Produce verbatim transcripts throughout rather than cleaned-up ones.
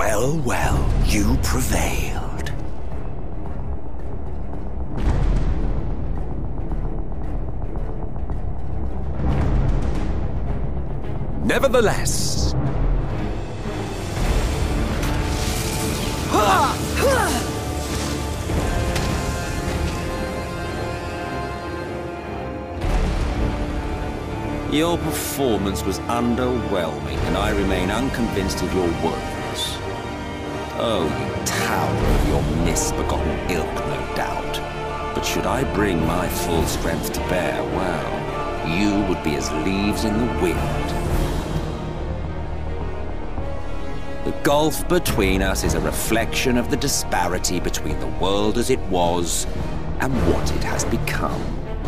Well, well, you prevailed. Nevertheless... Your performance was underwhelming, and I remain unconvinced of your worthiness. Oh, you tower of your misbegotten ilk, no doubt. But should I bring my full strength to bear, well, you would be as leaves in the wind. The gulf between us is a reflection of the disparity between the world as it was and what it has become.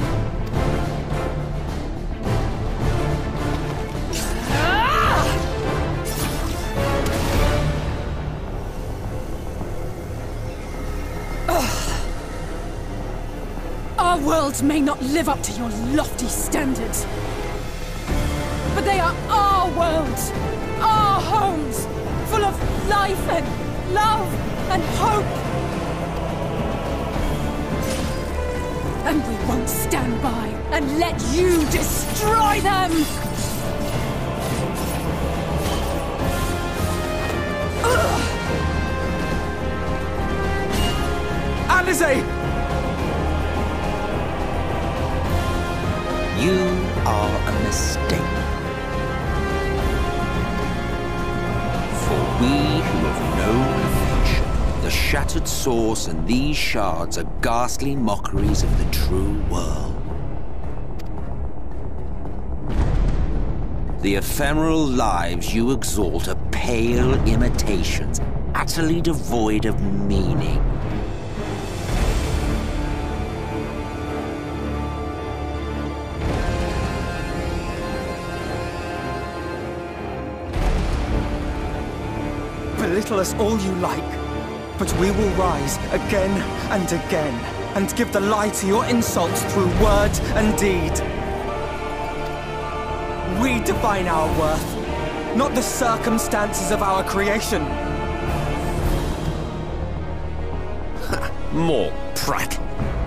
Our worlds may not live up to your lofty standards, but they are our worlds, our homes, full of life and love and hope. And we won't stand by and let you destroy them! Alisaie! You are a mistake. For we who have known affection, the shattered source and these shards are ghastly mockeries of the true world. The ephemeral lives you exalt are pale imitations, utterly devoid of meaning. Belittle us all you like, but we will rise again and again, and give the lie to your insults through word and deed. We define our worth, not the circumstances of our creation. More prattle.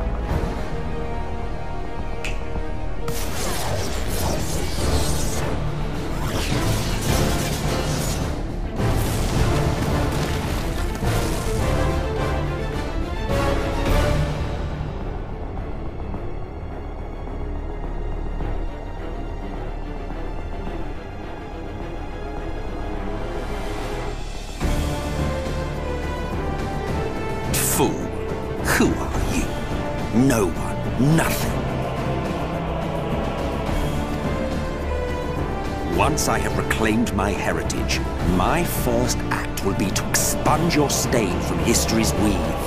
Fool, who are you? No one, nothing. Once I have reclaimed my heritage, my first act will be to expunge your stain from history's weave.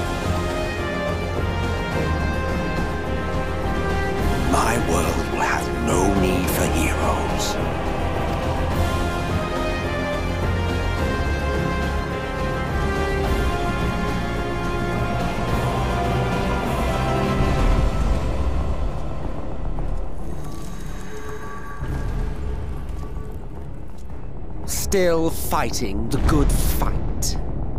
My world will have no need for heroes. Still fighting the good fight.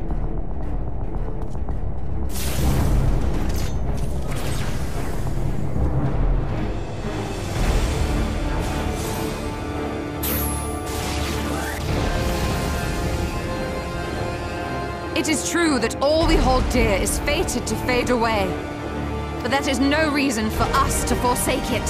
It is true that all we hold dear is fated to fade away, but that is no reason for us to forsake it.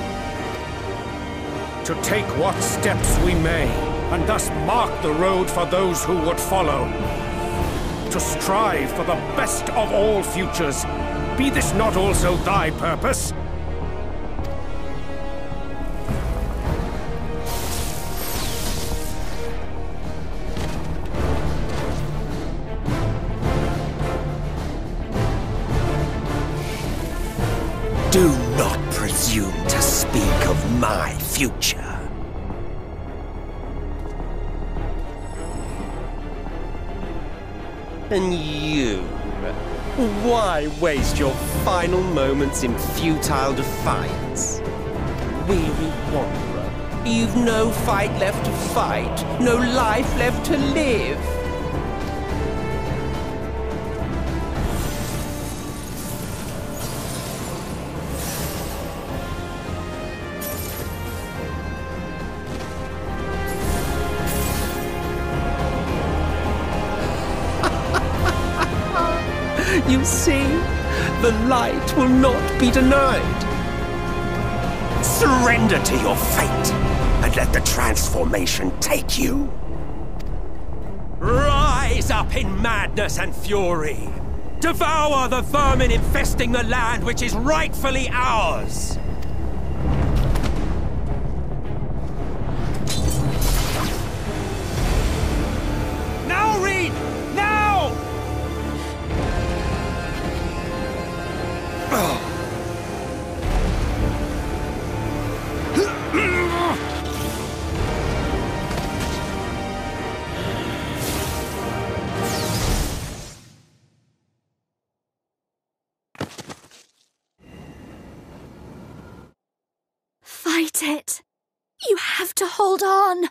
To take what steps we may, and thus mark the road for those who would follow. To strive for the best of all futures. Be this not also thy purpose? Do not presume to speak of my future. And you? Why waste your final moments in futile defiance? Weary wanderer, you've no fight left to fight, no life left to live. You see, the light will not be denied. Surrender to your fate, and let the transformation take you. Rise up in madness and fury. Devour the vermin infesting the land which is rightfully ours. Now, Reed! Now! Oh. Fight it! You have to hold on!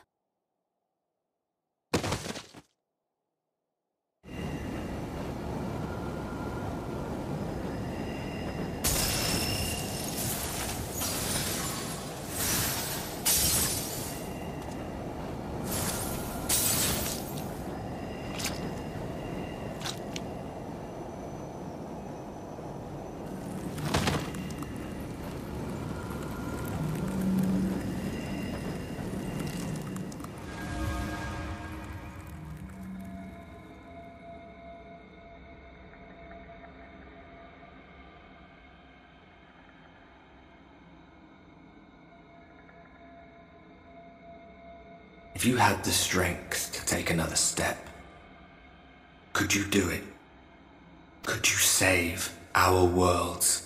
If you had the strength to take another step, could you do it? Could you save our worlds?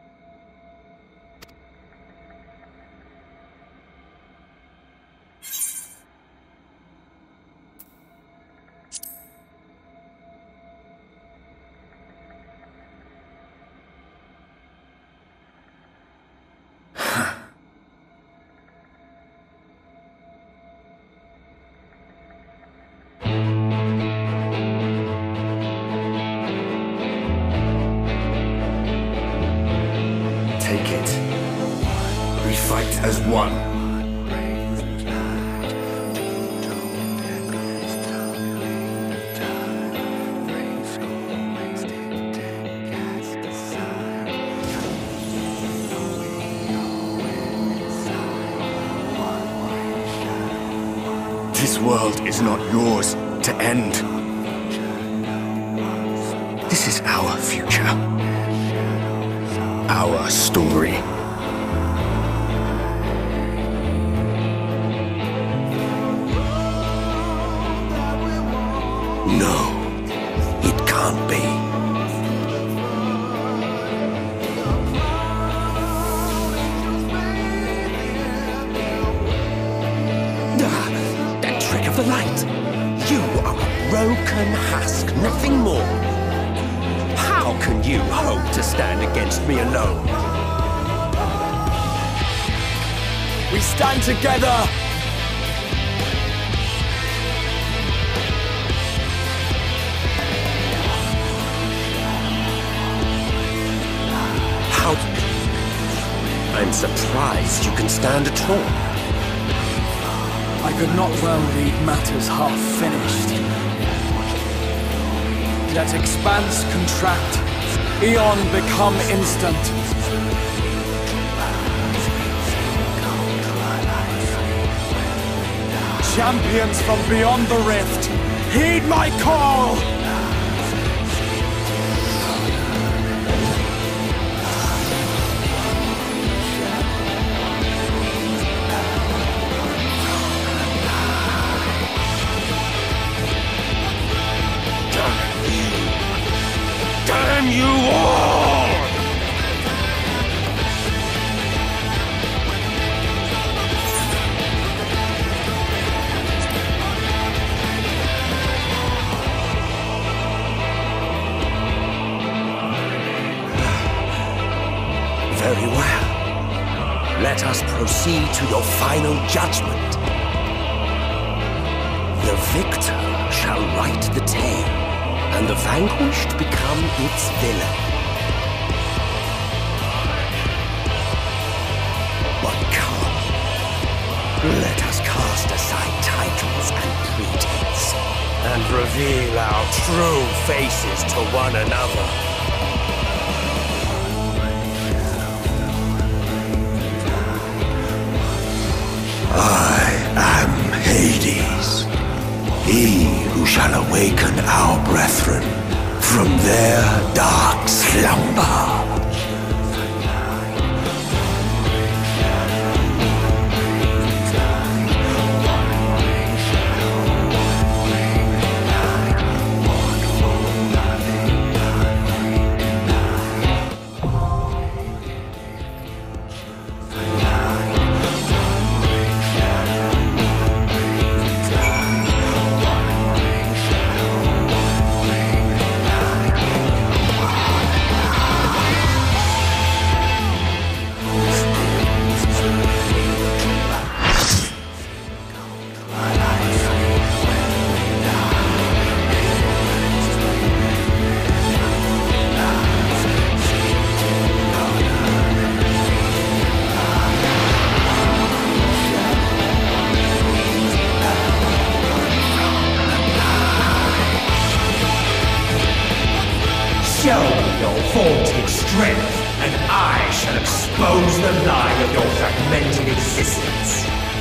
Take it. We fight as one. This world is not yours to end. This is our future. Our story. No, it can't be. Ah, that trick of the light. You are a broken husk, nothing more. How can you hope to stand against me alone? We stand together! How... I'm surprised you can stand at all. I could not well leave matters half finished. Let expanse contract, eon become instant. Champions from beyond the rift, heed my call! Damn you all! Very well. Let us proceed to your final judgment. The victor shall write the tale, and the vanquished become its villain. But come, let us cast aside titles and pretense, and reveal our true faces to one another. I am Hades, he who shall awaken our brethren from their dark slumber. Show me your vaunted strength, and I shall expose the lie of your fragmented existence.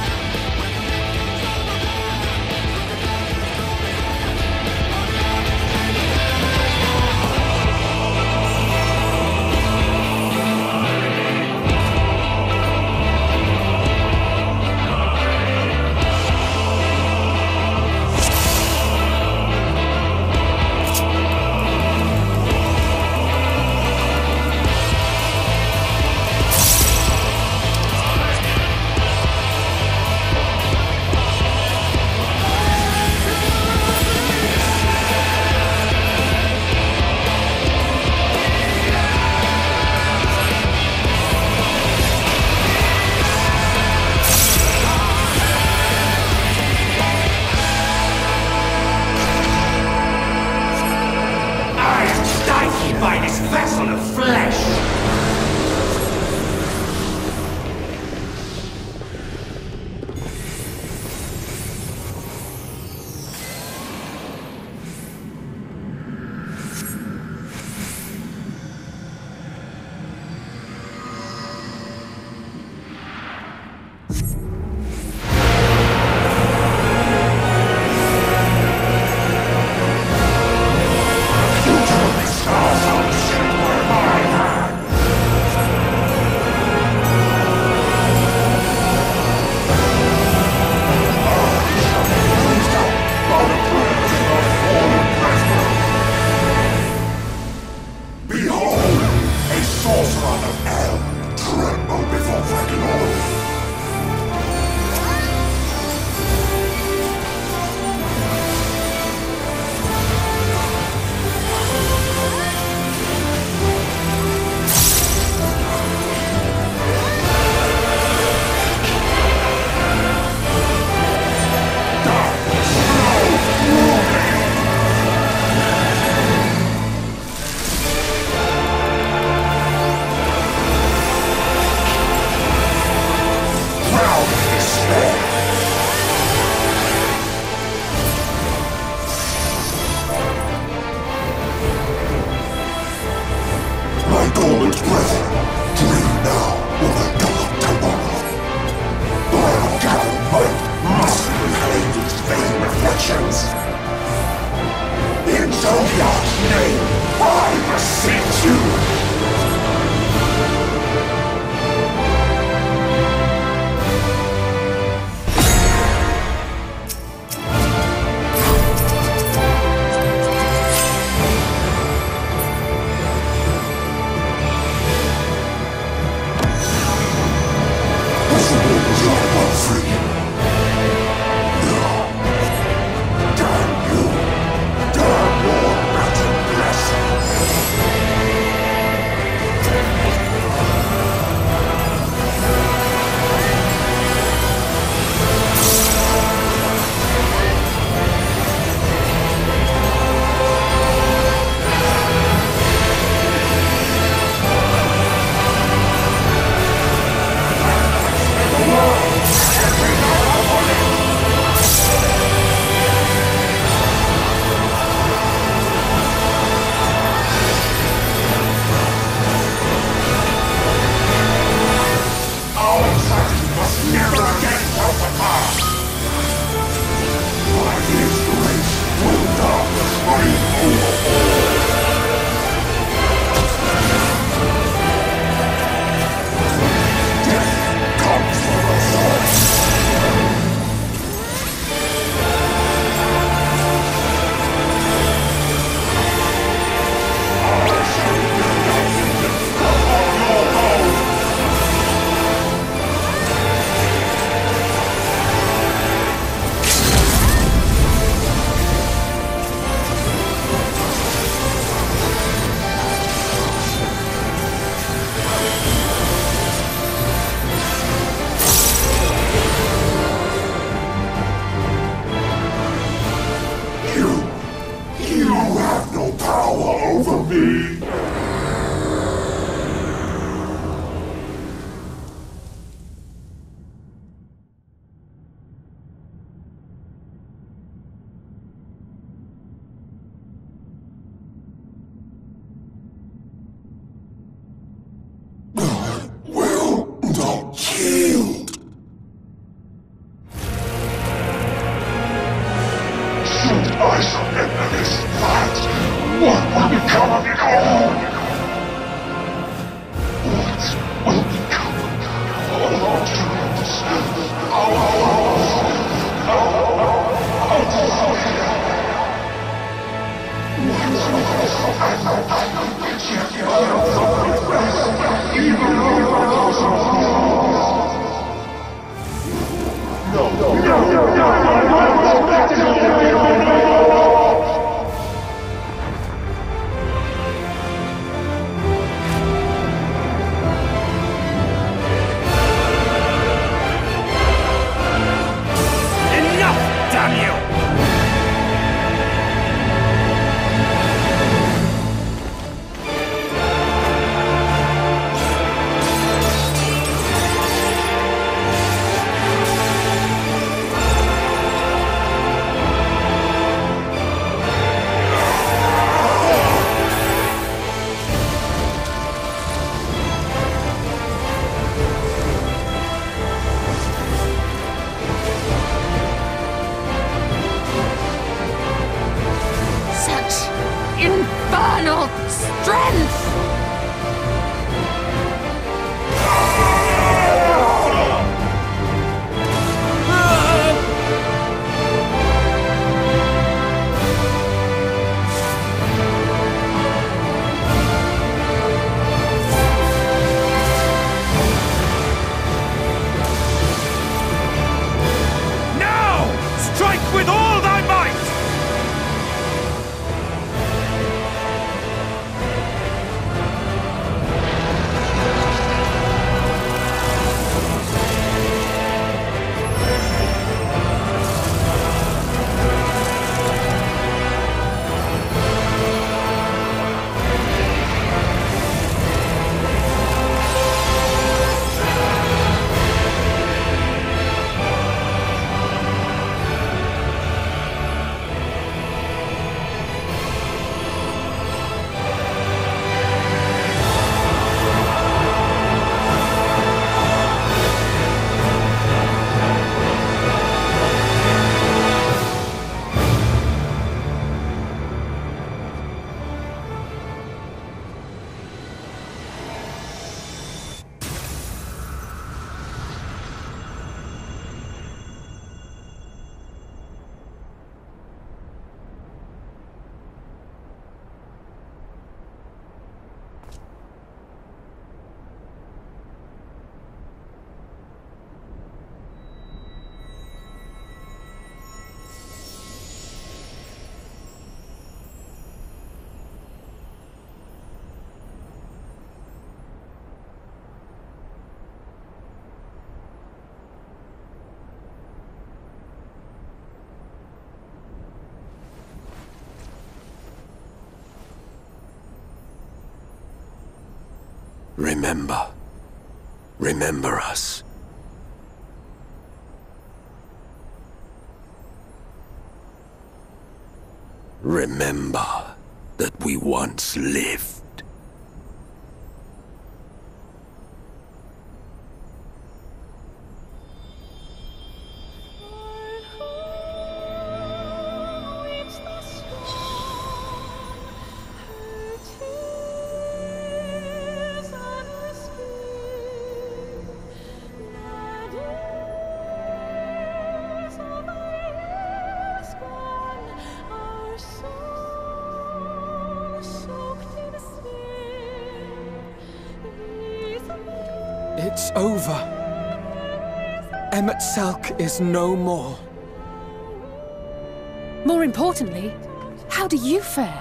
By this vessel of flesh! Dormant brethren, dream now of a dark tomorrow. Our gathered might must reclaim these vain reflections. In Zodiac's name, I beseech you! Damn you! Damn your battle blessing! me. Infernal strength! Now! Strike with all thy might! Remember. Remember us. Remember that we once lived. It's over. Emet-Selch is no more. More importantly, how do you fare?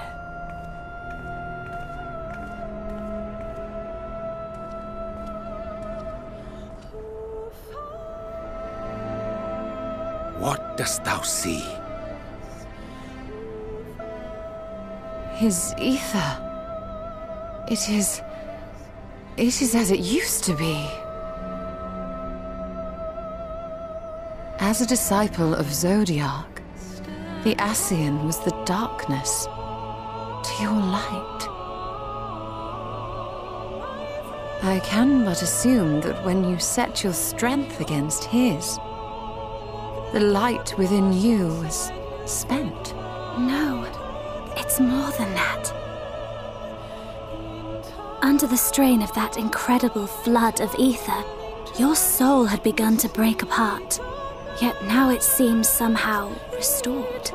What dost thou see? His ether. It is... It is as it used to be. As a disciple of Zodiark, the Ascian was the darkness to your light. I can but assume that when you set your strength against his, the light within you was spent. No, it's more than that. Under the strain of that incredible flood of ether, your soul had begun to break apart. Yet now it seems somehow restored.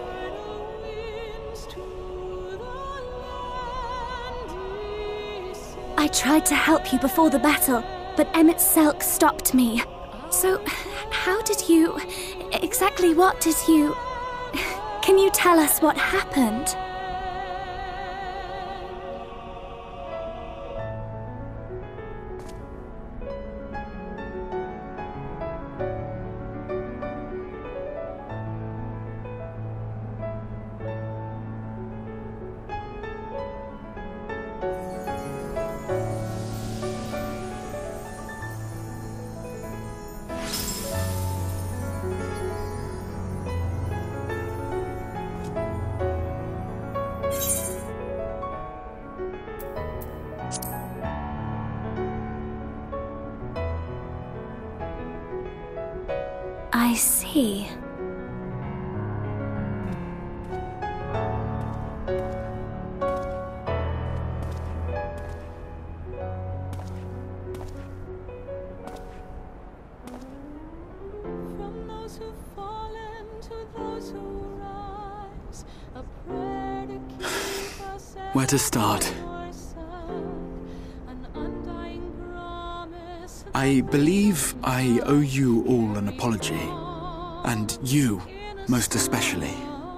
I tried to help you before the battle, but Emmett Selk stopped me. So, how did you... exactly what did you... Can you tell us what happened? I see. From those who've fallen to those who rise, a prayer to keep us Where to start? an undying promise. I believe I owe you all an apology. And you, most especially.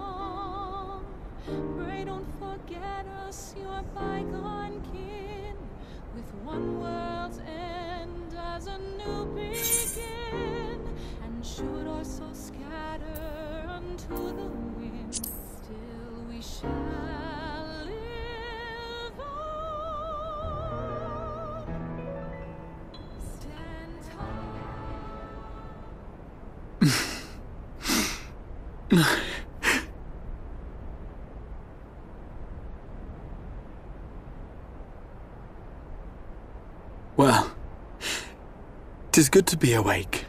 Pray don't forget us, your bygone kin, with one world's end as a new begin. And should our souls scatter unto the wind, still we shall live on. Stand tall. Well, 'tis good to be awake.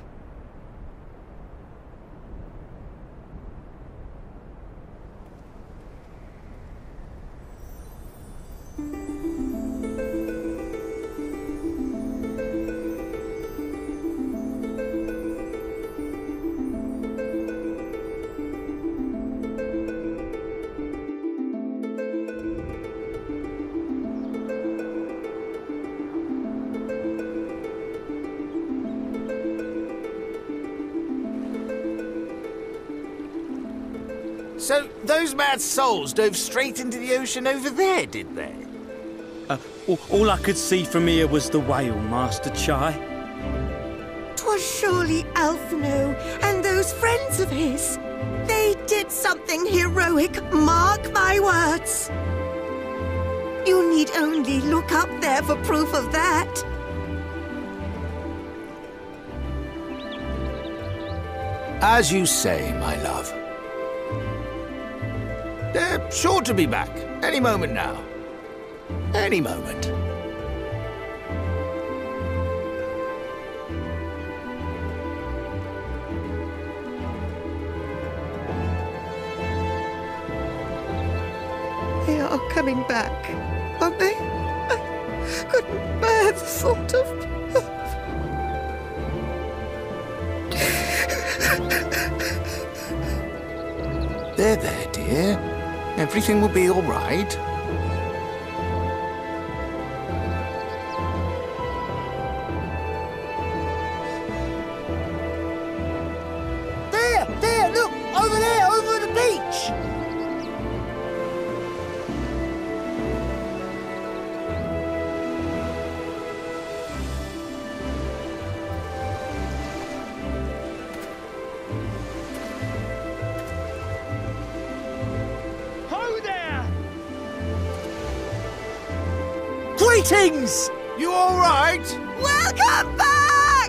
So, those mad souls dove straight into the ocean over there, did they? Uh, all, all I could see from here was the whale, Master Chai. 'Twas surely Alphino and those friends of his. They did something heroic, mark my words. You need only look up there for proof of that. As you say, my love. They're sure to be back, any moment now. Any moment. They are coming back, aren't they? I couldn't bear the thought of... There, there, dear. Everything will be all right. There! There! Look! Over there! Over the beach! Ho there! Greetings! You all right? Welcome back!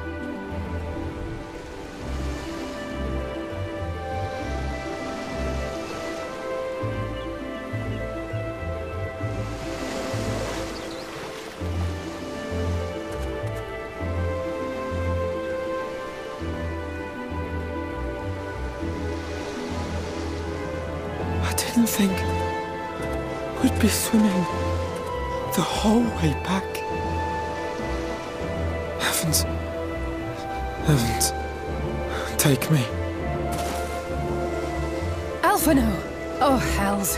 I didn't think we'd be swimming the whole way back. Heavens. Heavens. Take me. Alphino! Oh, hells.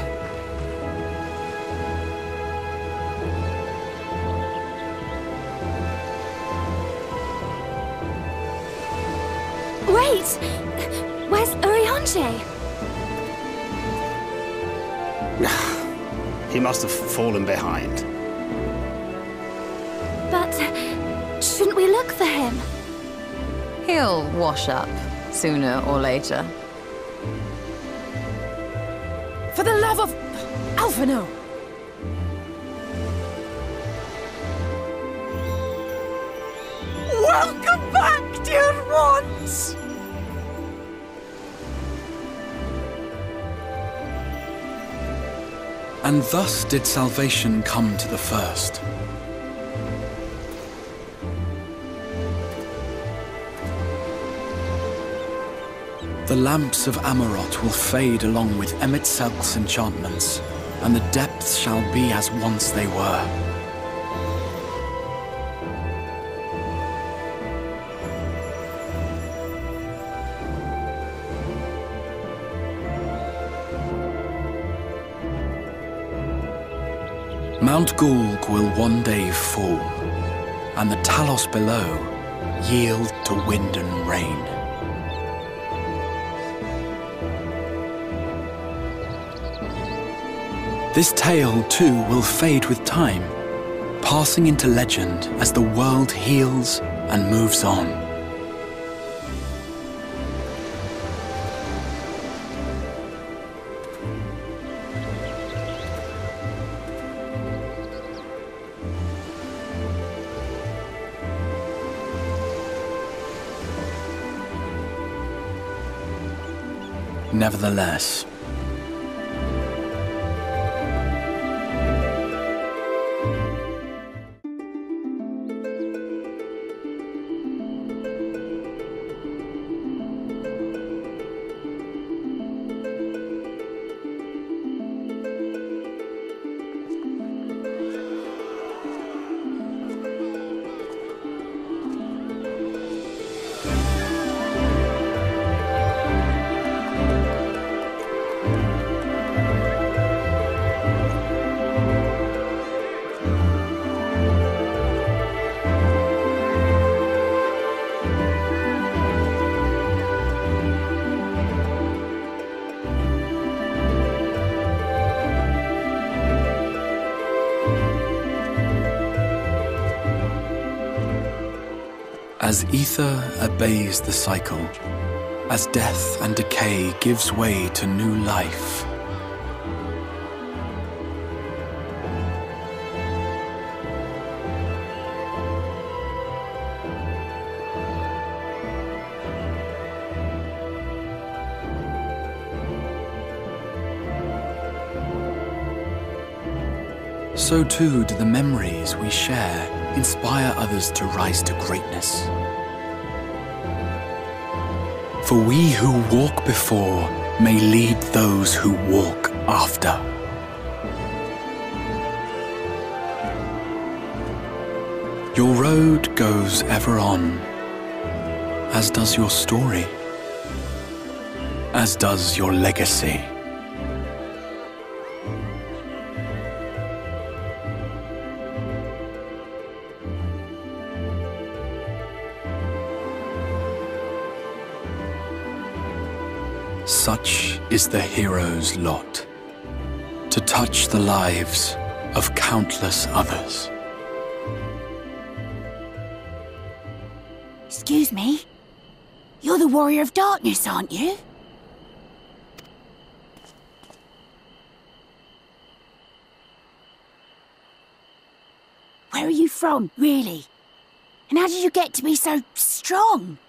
Wait! Where's Urianger? He must have fallen behind. But shouldn't we look for him? He'll wash up, sooner or later. For the love of... Alphino! Welcome back, dear ones! And thus did salvation come to the first. The lamps of Amarot will fade along with Emet-Selch's enchantments, and the depths shall be as once they were. Mount Gulg will one day fall, and the Talos below yield to wind and rain. This tale, too, will fade with time, passing into legend as the world heals and moves on. Nevertheless, as ether obeys the cycle, as death and decay gives way to new life, so too do the memories we share inspire others to rise to greatness. For we who walk before may lead those who walk after. Your road goes ever on, as does your story, as does your legacy. Such is the hero's lot, to touch the lives of countless others. Excuse me? You're the Warrior of Darkness, aren't you? Where are you from, really? And how did you get to be so strong?